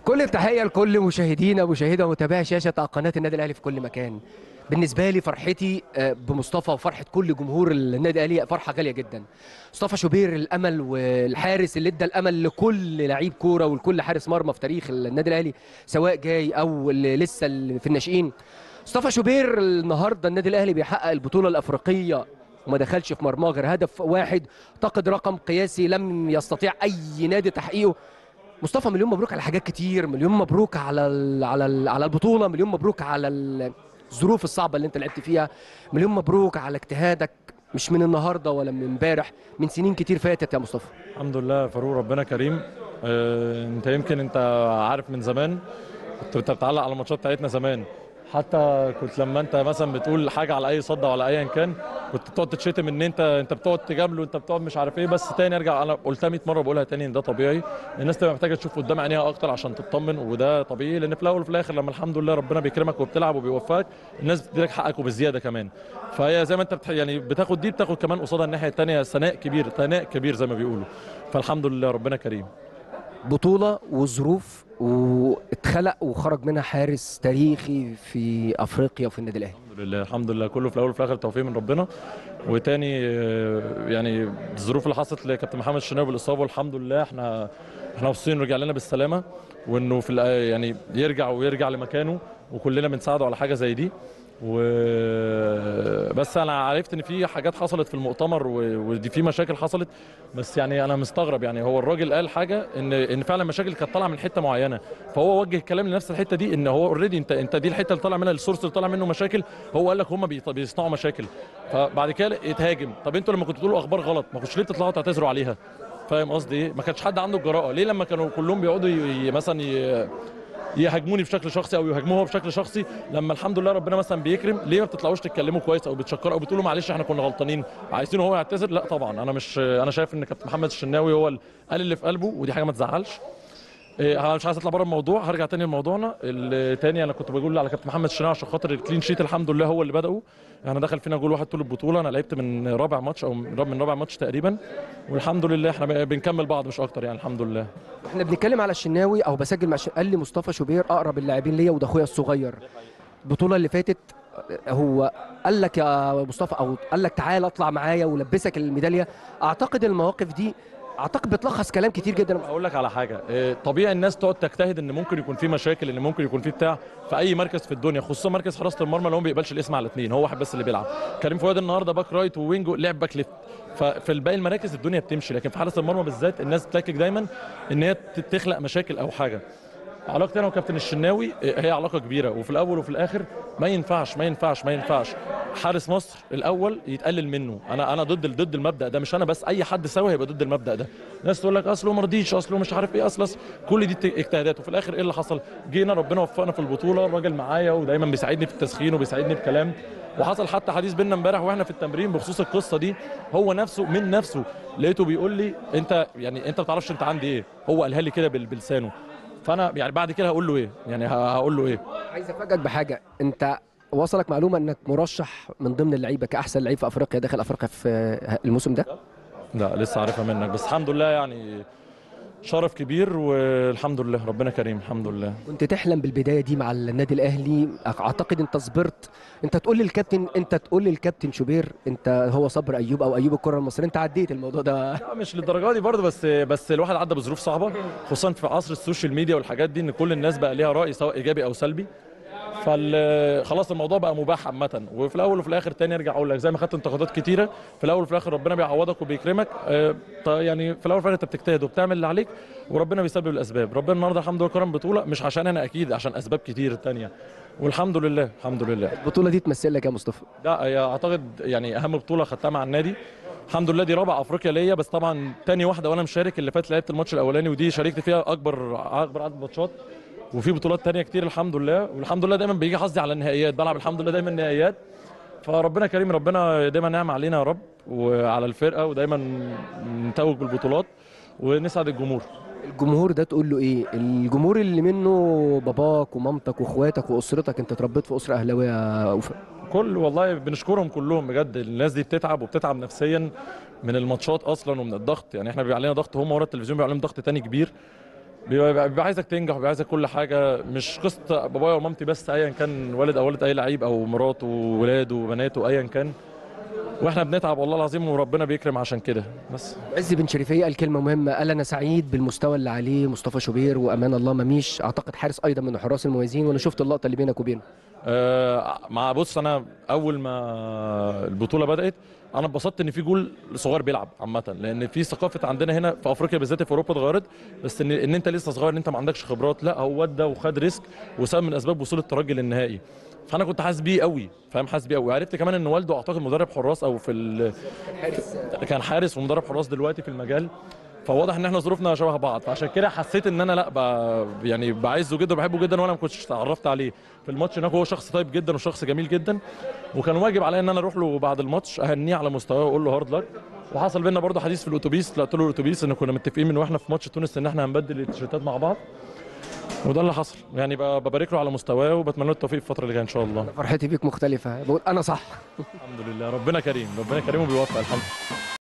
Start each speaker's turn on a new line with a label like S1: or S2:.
S1: كل التحية لكل مشاهدينا ومشاهدة ومتابعي شاشة قناة النادي الأهلي في كل مكان. بالنسبة لي فرحتي بمصطفى وفرحة كل جمهور النادي الأهلي فرحة غالية جدا. مصطفى شوبير الأمل والحارس اللي ادى الأمل لكل لعيب كورة ولكل حارس مرمى في تاريخ النادي الأهلي، سواء جاي أو اللي لسه في الناشئين. مصطفى شوبير النهارده النادي الأهلي بيحقق البطولة الأفريقية وما دخلش في مرماه غير هدف واحد، اعتقد رقم قياسي لم يستطيع أي نادي تحقيقه. مصطفى مليون مبروك على حاجات كتير، مليون مبروك على البطوله، مليون مبروك على الظروف الصعبه اللي انت لعبت فيها، مليون مبروك على اجتهادك، مش من النهارده ولا من امبارح، من سنين كتير فاتت يا مصطفى.
S2: الحمد لله يا فاروق، ربنا كريم. انت يمكن انت عارف من زمان، كنت انت بتعلق على الماتشات بتاعتنا زمان. حتى كنت لما انت مثلا بتقول حاجه على اي صد ولا ايا كان، كنت بتقعد تتشتم ان انت بتقعد تجامله، انت بتقعد مش عارف ايه. بس تاني ارجع، انا قلتها 100 مره بقولها تاني، ان ده طبيعي. الناس تبقى محتاجه تشوف قدام عينيها اكتر عشان تطمن، وده طبيعي. لان في الاول وفي الاخر لما الحمد لله ربنا بيكرمك وبتلعب وبيوفقك، الناس بتديلك حقك وبالزياده كمان. فهي زي ما انت يعني بتاخد دي، بتاخد كمان قصادها الناحيه الثانيه ثناء كبير، ثناء كبير زي ما بيقولوا. فالحمد لله ربنا كريم.
S1: بطوله وظروف واتخلق وخرج منها حارس تاريخي في افريقيا وفي النادي الاهلي.
S2: الحمد لله الحمد لله، كله في الاول وفي الاخر توفيق من ربنا. وتاني يعني الظروف اللي حصلت لكابتن محمد الشناوي بالاصابه، والحمد لله احنا مبسوطين رجع لنا بالسلامه، وانه في يعني يرجع لمكانه، وكلنا بنساعده على حاجه زي دي. بس انا عرفت ان في حاجات حصلت في المؤتمر، ودي في مشاكل حصلت. بس يعني انا مستغرب، يعني هو الراجل قال حاجه ان فعلا مشاكل كانت طالعه من حته معينه، فهو وجه الكلام لنفس الحته دي، ان هو اوريدي انت دي الحته اللي طالع منها، السورس اللي طالع منه مشاكل. هو قال لك هم بيصنعوا مشاكل، فبعد كده اتهاجم. طب انتوا لما كنتوا تقولوا اخبار غلط، ما كنتوش ليه تطلعوا تعتذروا عليها؟ فاهم قصدي ايه؟ ما كانش حد عنده الجراءه ليه لما كانوا كلهم بيقعدوا مثلا يهاجموني بشكل شخصي او يهاجموه هو بشكل شخصي، لما الحمد لله ربنا مثلا بيكرم، ليه ما بتطلعوش تتكلموا كويس او بتشكروا او بتقولوا معلش احنا كنا غلطانين، عايزين هو يعتذر؟ لا طبعا، انا شايف ان كابتن محمد الشناوي هو اللي قال اللي في قلبه، ودي حاجه ما تزعلش. انا مش عايز اطلع بره الموضوع، هرجع تاني لموضوعنا التاني. انا كنت بقول على كابتن محمد الشناوي عشان خاطر الكلين شيت، الحمد لله هو اللي بدأه. احنا دخل فينا جول واحد طول البطوله، انا لعبت من رابع ماتش او من رابع ماتش تقريبا، والحمد لله احنا بنكمل بعض مش اكتر، يعني الحمد لله.
S1: احنا بنتكلم على الشناوي او بسجل مع قال لي مصطفى شوبير اقرب اللاعبين ليا وده اخويا الصغير. البطوله اللي فاتت هو قال لك يا مصطفى او قال لك تعال اطلع معايا ولبسك الميداليه. اعتقد المواقف دي بتلخص كلام كتير جدا.
S2: اقول لك على حاجه، طبيعي الناس تقعد تجتهد ان ممكن يكون في مشاكل، ان ممكن يكون في بتاع في اي مركز في الدنيا، خصوصا مركز حراسه المرمى اللي هو ما بيقبلش الاسم على اثنين، هو واحد بس اللي بيلعب. كريم فؤاد النهارده باك رايت ووينجو لعب باك ليفت، ففي الباقي المراكز الدنيا بتمشي، لكن في حراسه المرمى بالذات الناس بتلاقيك دايما ان هي تخلق مشاكل او حاجه. علاقتي انا وكابتن الشناوي هي علاقه كبيره، وفي الاول وفي الاخر ما ينفعش حارس مصر الاول يتقلل منه. انا ضد المبدا ده، مش انا بس، اي حد سوي هيبقى ضد المبدا ده. ناس تقول لك اصله ما رضيش، اصله مش عارف ايه، كل دي اجتهادات، وفي الاخر ايه اللي حصل؟ جينا ربنا وفقنا في البطوله، الراجل معايا ودايما بيساعدني في التسخين وبيساعدني بكلام. وحصل حتى حديث بينا امبارح واحنا في التمرين بخصوص القصه دي، هو نفسه من نفسه لقيته بيقول لي انت يعني انت ما بتعرفش انت عندي ايه، هو قالها لي كده بلسانه. فانا يعني بعد كده هقول له ايه؟ يعني هقول له ايه؟
S1: عايز افاجئك بحاجه، انت وصلك معلومه انك مرشح من ضمن اللعيبه كاحسن لعيب في افريقيا داخل افريقيا في الموسم ده؟
S2: لا لسه عارفها منك، بس الحمد لله يعني شرف كبير، والحمد لله ربنا كريم الحمد لله.
S1: كنت تحلم بالبدايه دي مع النادي الاهلي؟ اعتقد انت صبرت، انت تقول للكابتن شوبير انت هو صبر ايوب او ايوب الكره المصريه، انت عديت الموضوع ده.
S2: لا مش للدرجه دي برضه، بس الواحد عدى بظروف صعبه، خصوصا في عصر السوشيال ميديا والحاجات دي، ان كل الناس بقى ليها راي سواء ايجابي او سلبي. خلاص الموضوع بقى مباح عامه. وفي الاول وفي الاخر تاني ارجع اقول لك، زي ما خدت انتقادات كتيره، في الاول وفي الاخر ربنا بيعوضك وبيكرمك. يعني في الاول وفي الاخر انت بتجتهد وبتعمل اللي عليك، وربنا بيسبب الاسباب. ربنا النهارده الحمد لله كرم بطوله، مش عشان انا اكيد، عشان اسباب كتير تانيه، والحمد لله الحمد لله.
S1: البطوله دي تمثل لك يا مصطفى؟
S2: لا هي اعتقد يعني اهم بطوله خدتها مع النادي. الحمد لله دي رابع افريقيا ليا، بس طبعا تاني واحده وانا مشارك. اللي فات لعبت الماتش الاولاني، ودي شاركت فيها اكبر عدد ماتشات، وفي بطولات تانية كتير الحمد لله. والحمد لله دايما بيجي حظي على النهائيات، بلعب الحمد لله دايما نهائيات. فربنا كريم، ربنا دايما نعم علينا يا رب وعلى الفرقه، ودايما نتوج بالبطولات ونسعد الجمهور.
S1: الجمهور ده تقول له ايه؟ الجمهور اللي منه باباك ومامتك واخواتك واسرتك، انت اتربيت في اسره اهلاويه يا أوفا.
S2: والله بنشكرهم كلهم بجد. الناس دي بتتعب وبتتعب نفسيا من الماتشات اصلا ومن الضغط، يعني احنا بيبقى علينا ضغط، هم ورا التلفزيون بيبقى عليهم ضغط تاني كبير. بيبقى عايزك تنجح وبيبقى عايزك كل حاجه، مش قصه بابايا ومامتي بس، ايا كان والد او والد اي لعيب او مراته وولاده وبناته ايا كان، واحنا بنتعب والله العظيم وربنا بيكرم عشان كده بس.
S1: عز بن شريفيه قال كلمه مهمه، قال انا سعيد بالمستوى اللي عليه مصطفى شوبير وامان الله مميش، اعتقد حارس ايضا من الحراس المميزين، وانا شفت اللقطه اللي بينك وبينه.
S2: مع بص، انا اول ما البطوله بدات انا اتبسطت ان في جول صغير بيلعب عامه، لان في ثقافه عندنا هنا في افريقيا بالذات، في اوروبا اتغيرت، بس ان انت لسه صغير، ان انت ما عندكش خبرات، لا هو ودى وخد ريسك وسبب من اسباب وصول الترجي للنهائي. فانا كنت حاسس بيه قوي، فاهم، حاسس بيه قوي. عرفت كمان ان والده اعتقد مدرب حراس او كان حارس ومدرب حراس دلوقتي في المجال، فواضح ان احنا ظروفنا شبه بعض، فعشان كده حسيت ان انا لا يعني بعزه جدا وبحبه جدا، وانا ما كنتش اتعرفت عليه في الماتش هناك. هو شخص طيب جدا وشخص جميل جدا، وكان واجب عليا ان انا اروح له بعد الماتش اهنيه على مستواه واقول له هارد لك. وحصل بينا برضه حديث في الاتوبيس، طلعت له الاتوبيس ان كنا متفقين من واحنا في ماتش تونس ان احنا هنبدل التيشيرتات مع بعض، وده اللي حصل. يعني ببارك له على مستواه وبتمنى له التوفيق في الفتره اللي جايه ان شاء الله.
S1: فرحتي بيك مختلفه، بقول انا صح.
S2: الحمد لله، ربنا كريم، ربنا كريم وبيوفق الحمد لله.